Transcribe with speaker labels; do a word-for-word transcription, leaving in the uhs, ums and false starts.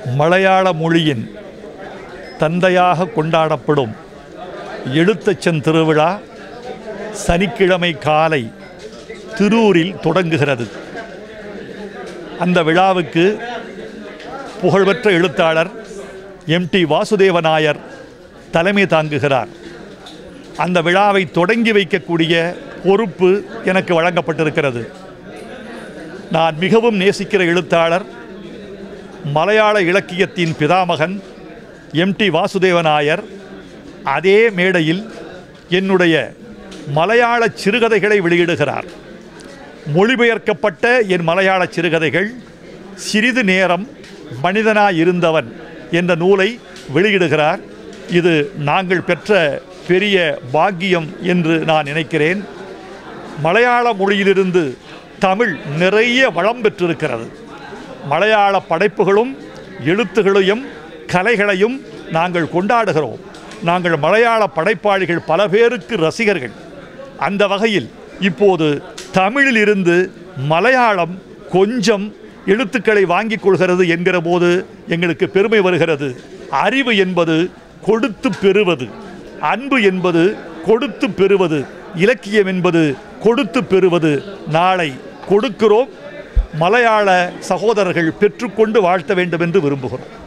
Speaker 1: மலையாள மொழியின் தந்தையாக கொண்டாடப்படும் எழுத்தச்சன் திருவிழா சனிக்கிழமை காலை திருவூரில் தொடங்குகிறது. அந்த விழாவுக்கு புகழ்பெற்ற எழுத்தாளர் எம் டி வாசுதேவ நாயர் தலைமை தாங்குகிறார். அந்த விழாவை தொடங்கி வைக்கக்கூடிய பொறுப்பு எனக்கு வழங்கப்பட்டிருக்கிறது. நான் மிகவும் நேசிக்கிற எழுத்தாளர், மலையாள இலக்கியத்தின் பிதாமகன் எம் டி வாசுதேவ நாயர் அதே மேடையில் என்னுடைய மலையாள சிறுகதைகளை வெளியிடுகிறார். மொழிபெயர்க்கப்பட்ட என் மலையாள சிறுகதைகள் சிறிது நேரம் மனிதனாய் இருந்தவன் என்ற நூலை வெளியிடுகிறார். இது நாங்கள் பெற்ற பெரிய பாக்கியம் என்று நான் நினைக்கிறேன். மலையாள மொழியிலிருந்து தமிழ் நிறைய வளம் பெற்றிருக்கிறது. மலையாள படைப்புகளும் எழுத்துகளையும் கலைகளையும் நாங்கள் கொண்டாடுகிறோம். நாங்கள் மலையாள படைப்பாளிகள் பல பேருக்கு ரசிகர்கள். அந்த வகையில் இப்போது தமிழில் இருந்து மலையாளம் கொஞ்சம் எழுத்துக்களை வாங்கிக் கொள்கிறது என்கிற போது எங்களுக்கு பெருமை வருகிறது. அறிவு என்பது கொடுத்து பெறுவது, அன்பு என்பது கொடுத்து பெறுவது, இலக்கியம் என்பது கொடுத்து பெறுவது. நாளை கொடுக்கிறோம். மலையாள சகோதரர்கள் பெற்றுக்கொண்டு வாழ்த்த வேண்டும் என்று விரும்புகிறோம்.